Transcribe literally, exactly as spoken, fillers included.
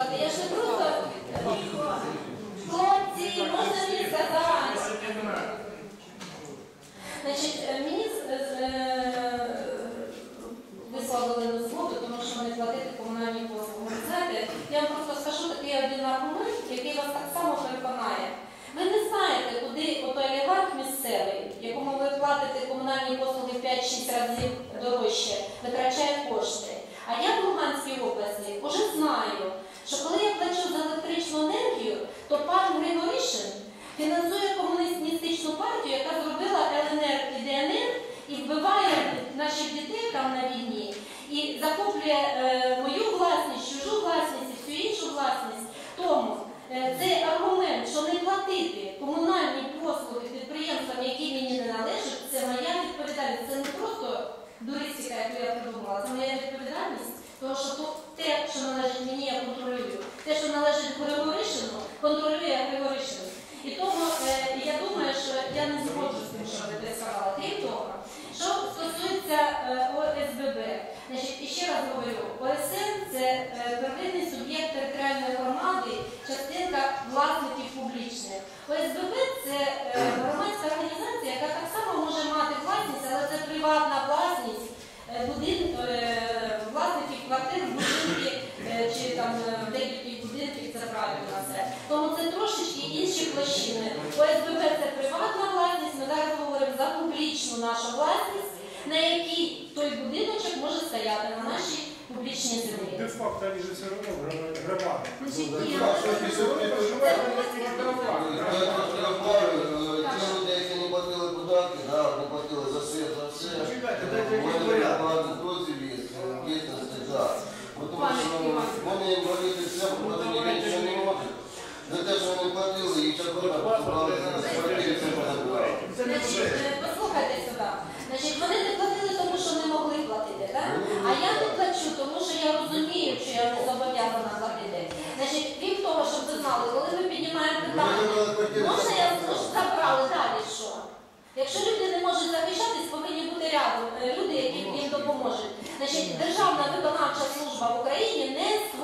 Я ж не просто хлопці, можна мені сказати. Значить, мені висловили на згоду, тому що не платити комунальні послуги. Знаєте, я вам просто скажу такий один аргумент, який вас так само переконає. Ви не знаєте, куди отой олігарх місцевий, якому ви платите комунальні послуги п'ять-шість разів дорожче, витрачає кошти. А я в Луганській області вже знаю, що коли я плачу за електричну енергію, то пан Григоришин фінансує комуністичну партію, яка зробила Л Н Р і Д Н Р і вбиває наших дітей там на війні, і захоплює е, мою власність, чужу власність і всю іншу власність. Тому е, цей аргумент, що не платити комунальні послуги підприємствам, які мені не належать, це моя відповідальність. Це не просто дуристика, яку я придумала, це моя відповідальність. Тому що то, те, що належить мені, я контролюю. Те, що належить Григоришину, контролює Григоришин. І тому е, я думаю, що я не згоджу з тим, що ви сказали. Крім того, що стосується е, О С Б Б, значить, і ще раз говорю, О С Н – це е, первинний суб'єкт територіальної громади, частинка власників публічних. О С Б Б – це е, громадська організація, яка так само може мати власність, але це приватна власність е, будин, е, власників квартир, будинки е, чи там е, деяких будинків, це правильно все. Тому це трошечки інші площини. О С Б Б – це приватна власність, ми зараз говоримо за публічну нашу власність, на якій той будиночок може стояти на нашій публічній землі. Де-факто, вони ж все одно громади. Ті люди, які не платили податки, не платили за все, за все, вони багато дозвілів, дійсності, так. Вони їм платити все, вони нічого не можуть. За те, що вони платили, і чакота побрали за квартири, це подобрали. Послухайте сюди. Значить, вони не платили, тому що не могли платити, так? А я не плачу, тому що я розумію, що я не зобов'язана платити. Значить, крім того, щоб ви знали, коли ми піднімаємо питання, можна я забрали далі що? Якщо люди не можуть захищатись, повинні бути рядом люди, які їм допоможуть. Значить, Державна виконавча служба в Україні не створює